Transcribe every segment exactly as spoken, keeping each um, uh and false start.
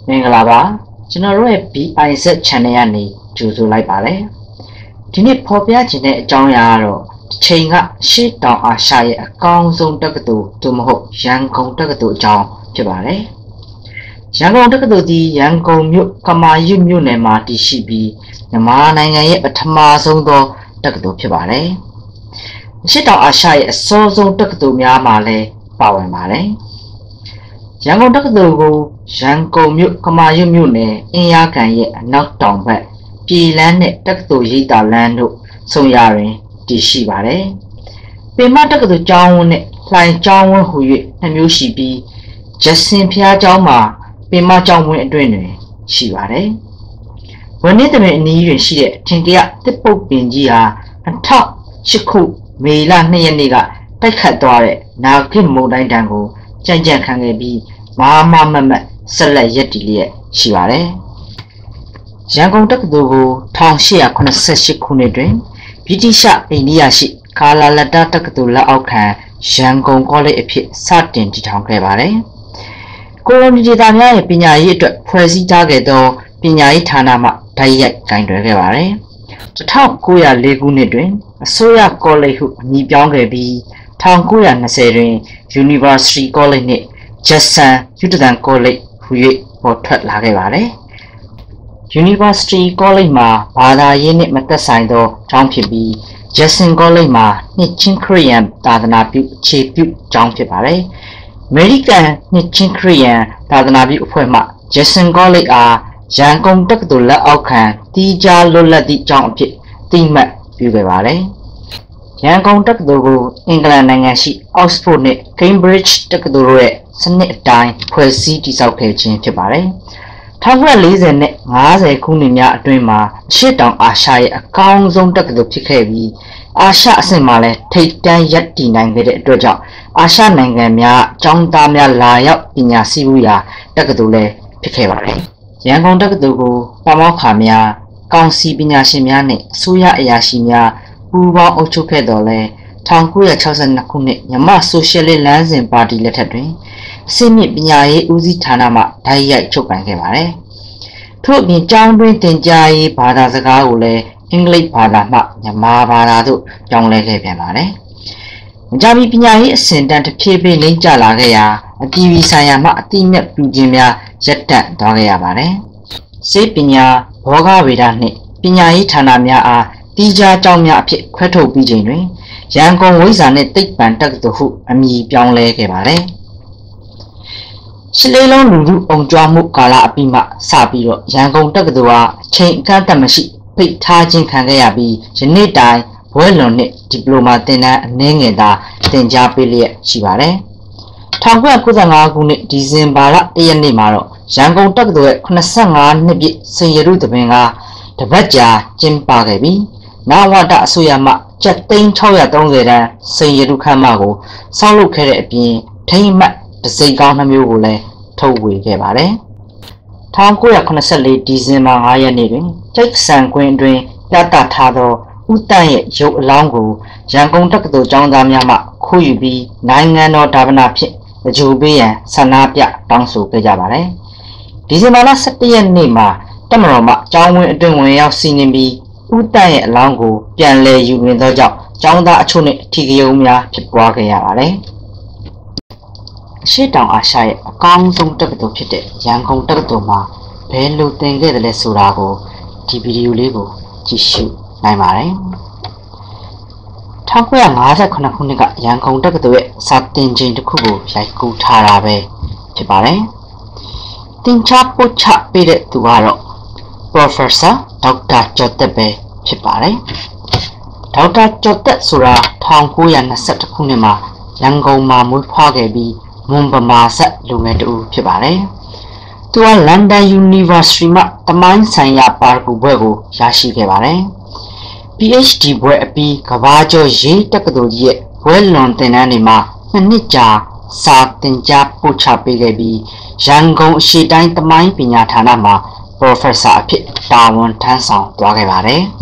မင်္ဂလာပါကျွန်တော်တို့ရဲ့ B I Z channel ကနေကြိုဆိုလိုက်ပါတယ်ဒီနေ့ဖော်ပြခြင်းတဲ့အကြောင်းအရာကတော့တစ်ချိန်ကရှေ့တောင်အာရှရဲ့အကောင်းဆုံးတက္ကသိုလ်သို့မဟုတ်ရန်ကုန်တက္ကသိုလ်အကြောင်းဖြစ်ပါတယ်ရန်ကုန်တက္ကသိုလ်ဒီရန်ကုန်မြို့ကမာရွတ်မြို့နယ်မှာတည်ရှိပြီးမြန်မာနိုင်ငံရဲ့ပထမဆုံးသောတက္ကသိုလ်ဖြစ်ပါတယ်ရှေ့တောင်အာရှရဲ့အစောဆုံးတက္ကသိုလ်များမှာလည်းပါဝင်ပါတယ်ရန်ကုန်တက္ကသိုလ်ကိုရန်ကုန်မြို့ကမာရွတ်မြို့နယ်အင်းရကန်ရဲ့အနောက်တောင်ဘက်ပြည်လန်းနဲ့တက္ကသိုလ်ရိပ်သာလမ်းတို့ဆုံရာတွင်တည်ရှိပါတယ်။ပင်မတက္ကသိုလ်ကျောင်းဝန်းနဲ့လှိုင်ကျောင်းဝန်းဟူ၍နှစ်မျိုးရှိပြီးဂျက်ဆင်ဖျားကျောင်းမှာပင်မကျောင်းဝန်းအတွင်းတွင်ရှိပါတယ်။ဝန်နည်းသမင်အနီးတွင်ရှိတဲ့ထင်ကရတစ်ပုတ်ပင်ကြီးဟာ၂၀၀၈ခုမေလ၂ရက်နေ့ကတိုက်ခတ်သွားတဲ့နာဂစ်မုန်တိုင်းတံကိုကြံ့ကြံ့ခံခဲ့ပြီးမာမမတ်မတ်ဆက်လက်ရပ်တည်လျက်ရှိပါတယ်။ရန်ကုန်တက္ကသိုလ်ကို၁၈၇၈ခုနှစ်တွင်ဗြိတိရှအိန္ဒိယရှိကာလာလတ္တတက္ကသိုလ်လက်အောက်ခံရန်ကုန်ကောလိပ်အဖြစ်စတင်တည်ထောင်ခဲ့ပါတယ်။ကိုလိုနီဒေသများရဲ့ပညာရေးအတွက်ဖွဲ့စည်းထားခဲ့သောပညာရေးဌာနမှဓာတ်ရိုက်ဂိုင်တွယ်ခဲ့ပါတယ်။၁၉၀၄ခုနှစ်တွင်အစိုးရကောလိပ်ဟုအမည်ပြောင်းခဲ့ပြီး၁၉၂၀တွင် University College နှင့် Jackson ယူတတန်ကောလိပ်ဟူ၍ပေါ်ထွက်လာခဲ့ပါတယ်။ University College မှာဘာသာရေးနှင့်မသက်ဆိုင်သောကျောင်းဖြစ်ပြီး Jackson College မှာနှစ်ချင်းခရစ်ယာန်သာသနာပြုအခြေပြုကျောင်းဖြစ်ပါတယ်။ American နှစ်ချင်းခရစ်ယာန်သာသနာပြုအဖွဲ့မှ Jackson College အားရန်ကုန်တက္ကသိုလ်လက်အောက်ခံတီးခြားလွတ်လပ်သည့်ကျောင်းအဖြစ်သိမှတ်ပြုခဲ့ပါတယ်။ရန်ကုန်တက္ကသိုလ်ကိုအင်္ဂလန်နိုင်ငံရှိ Oxford နှင့် Cambridge တက္ကသိုလ်တို့ရဲ့စနစ်အတိုင်းဖွဲ့စည်းတည်ဆောက်ခဲ့ခြင်းဖြစ်ပါတယ်။၁၉၄၀နဲ့၅၀ခုနှစ်များအတွင်းမှာအရှေ့တောင်အာရှရဲ့အကောင်းဆုံးတက္ကသိုလ်ဖြစ်ခဲ့ပြီးအာရှအဆင့်မှာလည်းထိပ်တန်းရပ်တည်နိုင်ခဲ့တဲ့အတွက်ကြောင့်အာရှနိုင်ငံများကျောင်းသားများလာရောက်ပညာစည်းဝေးရာတက္ကသိုလ်လည်းဖြစ်ခဲ့ပါတယ်။ရန်ကုန်တက္ကသိုလ်ကိုပါမောက္ခများကောင်စီပညာရှင်များနဲ့အစိုးရအရာရှိများပူးပေါင်းအုပ်ချုပ်ခဲ့တော်လဲ၁၉၆၂ခုနှစ်မြန်မာဆိုရှယ်လစ်လမ်းစဉ်ပါတီလက်ထက်တွင်အစိမ့်မြင့်ပညာရေးဦးစီးဌာနမှဓာတ်ရိုက်ချုပ်ကိုင်ခဲ့ပါတယ်။ထို့အပြင်ကျောင်းတွင်သင်ကြားရေးဘာသာစကားကိုလည်းအင်္ဂလိပ်ဘာသာမှမြန်မာဘာသာသို့ပြောင်းလဲခဲ့ပြန်ပါတယ်။မကြာမီပညာရေးအဆင့်တန်းတစ်ဖြည်းဖြည်းလိမ့်ကျလာခဲ့ရာအပြည်ပြည်ဆိုင်ရာမှအတိအမြတ်ပြုခြင်းများရပ်တန့်သွားခဲ့ရပါတယ်။စေပညာဘောဂဝေဒနှင့်ပညာရေးဌာနများအားတီးခြားကျောင်းများအဖြစ်ခွဲထုတ်ပြီးချိန်တွင်ရန်ကုန်ဝိဇ္ဇာနှင့်သိပ္ပံတက္ကသိုလ်ဟုအမည်ပြောင်းလဲခဲ့ပါတယ်။ရှစ်လေးလုံးလူထုအုံကြွမှုကာလအပြီးမှစပြီးတော့ရန်ကုန်တက္ကသိုလ်ဟာအချိန်အခန့်အသတ်မရှိဖိတ်ထားခြင်းခံခဲ့ရပြီးယနေ့တိုင်ဘွဲ့လွန်နှင့်ဒီပလိုမာသင်တန်းအနည်းငယ်သာသင်ကြားပေးလျက်ရှိပါတယ်။၁၉၉၅ခုနှစ်ဒီဇင်ဘာလ၁ရက်နေ့မှာတော့ရန်ကုန်တက္ကသိုလ်ရဲ့၇၅နှစ်ပြည့်စိန်ရတုသဘင်ကတပတ်ကြာကျင်းပခဲ့ပြီးနဝတအစိုးရမှကျပ်သိန်း၆၃၀တန်းစိန်ရတုခမ်းမကိုဆောက်လုပ်ခဲ့တဲ့အပြင်ထိမ့်မှတ်တစိတ်ကောင်းနှမျိုးကိုလည်းထုတ်ဝေခဲ့ပါတယ်။၁၉၇၄ဒီဇင်ဘာ၅ရက်နေ့တွင်ကျိတ်ဆန်ကွင်းတွင်ပြသထားသောဦးတန့်ရဲ့ရုပ်အလောင်းကိုရန်ကုန်တက္ကသိုလ်ကျောင်းသားများမှခိုးယူပြီးနိုင်ငံတော်ဒါဗနာဖြင့်အကျိုးပေးရန်ဆန္ဒပြတောင်းဆိုခဲ့ကြပါတယ်။ဒီဇင်ဘာလ၁၁ရက်နေ့မှာတပ်မတော်မှကျောင်းဝင်းအတွင်းဝင်ရောက်စီးနင်းပြီးဦးတန့်ရဲ့အလောင်းကိုပြန်လည်ယူဝင်သောကြောင့်ကျောင်းသားအချို့နှင့်ထိကြုံများဖြစ်ပွားခဲ့ရပါတယ်။အရှေ့တောင်အာရှရဲ့အကောင်းဆုံးတက္ကသိုလ်ဖြစ်တဲ့ရန်ကုန်တက္ကသိုလ်မှာဘယ်လိုသင်ခဲ့တယ်လဲဆိုတာကိုဒီဗီဒီယိုလေးကိုကြည့်ရှုနိုင်ပါတယ်။၁၉၅၇ခုနှစ်ကရန်ကုန်တက္ကသိုလ်ရဲ့စာသင်ချိန်တစ်ခုကိုရိုက်ကူးထားတာပဲဖြစ်ပါတယ်။သင်ကြားပို့ချပေးတဲ့သူကတော့ Professor ဒေါက်တာကျော်သက်ပဲဖြစ်ပါတယ်။ဒေါက်တာကျော်သက်ဆိုတာ၁၉၂၁ခုနှစ်မှာရန်ကုန်မှာမွေးဖွားခဲ့ပြီးမွန်ဗမာဆက်လူငယ်တူဖြစ်ပါတယ်။သူကလန်ဒန် University မှသမိုင်းဆိုင်ရာပါရဂူဘွဲ့ကိုရရှိခဲ့ပါတယ်။ PhD ဘွဲ့အပြီးကဘာကျော်ရေးတက္ကသိုလ်ကြီးရဲ့ဘွဲ့လွန်သင်တန်းတွေမှာနှစ်နှစ်ကြာစာသင်ကြားပို့ချပေးခဲ့ပြီးရန်ကုန်အရှေ့တိုင်းသမိုင်းပညာဌာနမှာ Professor အဖြစ်တာဝန်ထမ်းဆောင်သွားခဲ့ပါတယ်။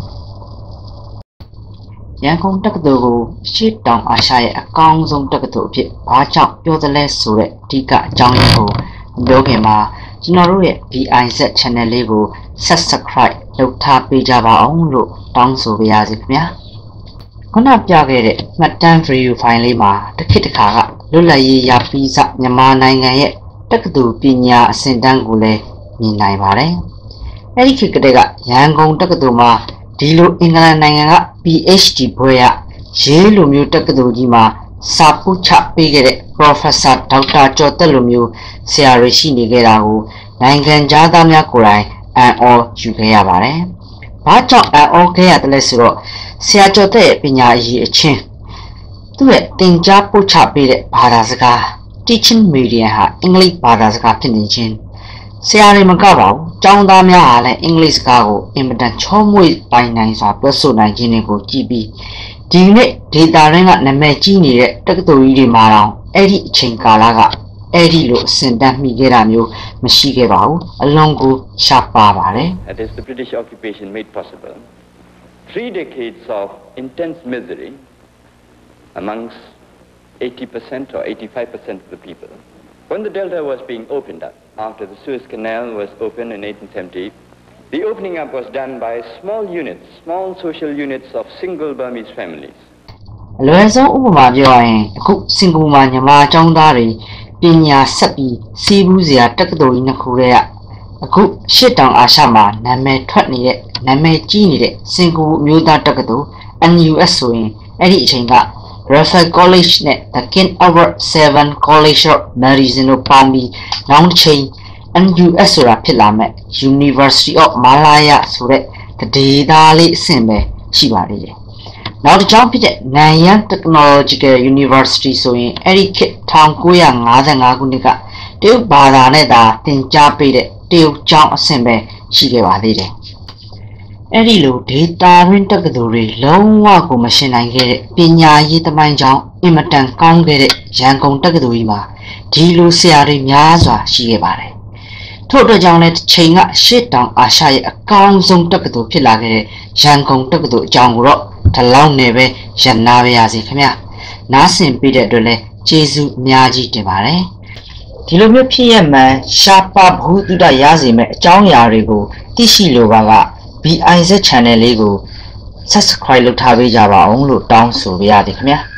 ရန်ကုန်တက္ကသိုလ်ကိုရှေ့တောင်အာရှရဲ့အကောင်းဆုံးတက္ကသိုလ်အဖြစ်ဘာကြောင့်ပြောသလဲဆိုတဲ့အဓိကအကြောင်းရင်းကိုပြောခင်မှာကျွန်တော်တို့ရဲ့ B I Z channel လေးကို subscribe လုပ်ထားပေးကြပါအောင်လို့တောင်းဆိုပါရစေခင်ဗျာခုနပြခဲ့တဲ့မှတ်တမ်း video file လေးမှာတစ်ခေတ်တစ်ခါကလွတ်လပ်ရေးရပြီးစမြန်မာနိုင်ငံရဲ့တက္ကသိုလ်ပညာအဆင့်တန်းကိုလည်းမြင်နိုင်ပါတယ်အဲ့ဒီခေတ်ကတည်းကရန်ကုန်တက္ကသိုလ်မှာဒီလိုအင်္ဂလန်နိုင်ငံက PhD ဘွဲ့ရရေးလိုမျိုးတက္ကသိုလ်ကြီးမှာစာပို့ချပေးခဲ့တဲ့ Professor ဒေါက်တာကျော်သက်လိုမျိုးဆရာတွေရှိနေခဲ့တာကိုနိုင်ငံသားများကိုယ်တိုင်အံ့ဩယူခဲ့ရပါတယ်။ဘာကြောင့်အံ့ဩခဲ့ရတယ်လဲဆိုတော့ဆရာကျော်သက်ရဲ့ပညာအရည်အချင်းသူ့ရဲ့သင်ကြားပို့ချပေးတဲ့ဘာသာစကား teaching medium ဟာအင်္ဂလိပ်ဘာသာစကားဖြစ်နေခြင်းဆရာတွေမကပါဘူးကျောင်းသားများဟာလည်းအင်္ဂလိပ်စကားကိုအင်မတန်ချောမွေ့ပိုင်နိုင်စွာပြောဆိုနိုင်ခြင်းတွေကိုကြည့်ပြီးဒီနေ့ဒေတာရင်းကနာမည်ကြီးနေတဲ့တက္ကသိုလ်ကြီးတွေမှာတော့အဲ့ဒီအချိန်ကာလကအဲ့ဒီလိုအစဉ်တန်းမိခဲ့တာမျိုးမရှိခဲ့ပါဘူးအလုံးကိုရှားပါပါတယ် That is the British occupation made possible three decades of intense misery amongst eighty percent or eighty-five percent of the people when the Delta was being opened up after the Suez Canal was opened in eighteen seventy the opening up was done by small units small social units of single Burmese families အလွယ်ဆုံးဥပမာပြောရရင်အခုစင်ကာပူမှာညီမကျောင်းသားတွေပညာဆက်ပြီးစီးပူးစရာတက္ကသိုလ်ကြီးနှစ်ခုတည်းကအခုရှစ်တောင်အာရှမှာနာမည်ထွက်နေတဲ့နာမည်ကြီးနေတဲ့စင်ကာပူမျိုးသားတက္ကသိုလ် N U S ဆိုရင်အဲ့ဒီအချိန်က Raffles College နဲ့ The King Albert seven College of Medicine တို့ပေါင်းပြီးနောက်တစ်ချိန် N U S ဆိုတာဖြစ်လာမဲ့ University of Malaya ဆိုတဲ့ဒေသလေးအဆင့်ပဲရှိပါသေးတယ်နောက်တစ်ကြောင်းဖြစ်တဲ့ Nanyang Technological University ဆိုရင်အဲ့ဒီခေတ်nineteen fifty-fiveခုနှစ်ကတရုတ်ဘာသာနဲ့သာသင်ကြားပေးတဲ့တရုတ်ကျောင်းအဆင့်ပဲရှိခဲ့ပါသေးတယ်အဲ့ဒီလိုဒေတာရင်းတက္ကသိုလ်တွေလုံးဝကိုမရှင်းနိုင်ခဲ့တဲ့ပညာရေးသမိုင်းကြောင်းအင်မတန်ကောင်းခဲ့တဲ့ရန်ကုန်တက္ကသိုလ်ကြီးမှာဒီလိုဆရာတွေများစွာရှိခဲ့ပါတယ်ထို့အတွက်ကြောင့်လည်းချိန်ကရှစ်တောင်အာရှရဲ့အကောင်းဆုံးတက္ကသိုလ်ဖြစ်လာခဲ့တဲ့ရန်ကုန်တက္ကသိုလ်အကြောင်းကိုတော့ဒီလောက်နဲ့ပဲရနာပါရစေခင်ဗျာနားဆင်ပေးတဲ့အတွက်လည်းကျေးဇူးအများကြီးတင်ပါတယ်ဒီလိုမျိုးဖြစ်ရမှန်ရှားပါဘုဒ္ဓရစေမဲ့အကြောင်းအရာတွေကိုသိရှိလိုပါက B I Z channel လေးကို subscribe လုပ်ထားပေးကြပါအောင်လို့တောင်းဆိုပါရစေခင်ဗျာ